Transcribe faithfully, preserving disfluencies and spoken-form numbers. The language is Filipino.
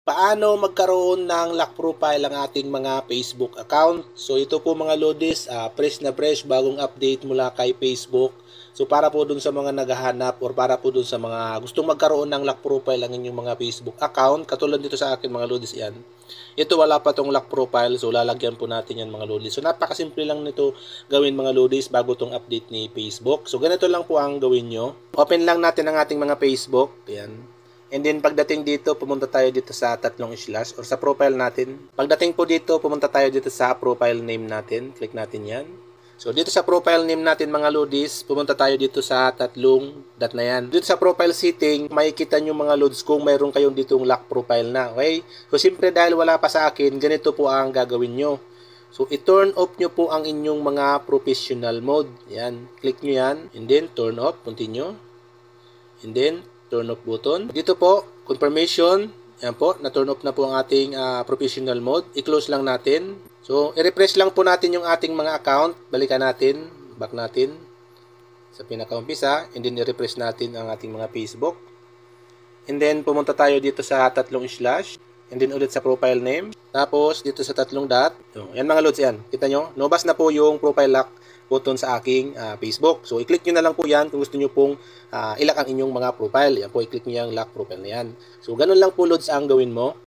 Paano magkaroon ng lock profile ang ating mga Facebook account? So ito po mga lodis, uh, fresh na fresh, bagong update mula kay Facebook. So para po dun sa mga naghahanap or para po dun sa mga gustong magkaroon ng lock profile ang inyong mga Facebook account, katulad dito sa akin mga lodis yan. Ito wala pa tong lock profile, so lalagyan po natin yan mga lodis. So napakasimple lang nito gawin mga lodis bago tong update ni Facebook. So ganito lang po ang gawin nyo. Open lang natin ang ating mga Facebook. Yan. And then pagdating dito, pumunta tayo dito sa tatlong slash or sa profile natin. Pagdating po dito, pumunta tayo dito sa profile name natin. Click natin yan. So dito sa profile name natin mga lodis, pumunta tayo dito sa tatlong dot na yan. Dito sa profile setting, makikita nyo mga lods kung mayroon kayong ditong lock profile na. Okay? So siyempre dahil wala pa sa akin, ganito po ang gagawin nyo. So i-turn off nyo po ang inyong mga professional mode. Yan. Click nyo yan. And then turn off. Continue. And then turn off button. Dito po, confirmation. Yan po, na-turn off na po ang ating uh, professional mode. I-close lang natin. So, i-refresh lang po natin yung ating mga account. Balikan natin. Back natin sa pinaka-umpisa. And then, i-refresh natin ang ating mga Facebook. And then, pumunta tayo dito sa tatlong slash. And then, ulit sa profile name. Tapos, dito sa tatlong dot. So, yan mga loads yan. Kita nyo? Nobas na po yung profile lock button sa aking uh, Facebook. So, i-click nyo na lang po yan kung gusto nyo pong uh, ilak ang inyong mga profile. Yan po, i-click nyo yung lock profile na yan. So, ganun lang po loads ang gawin mo.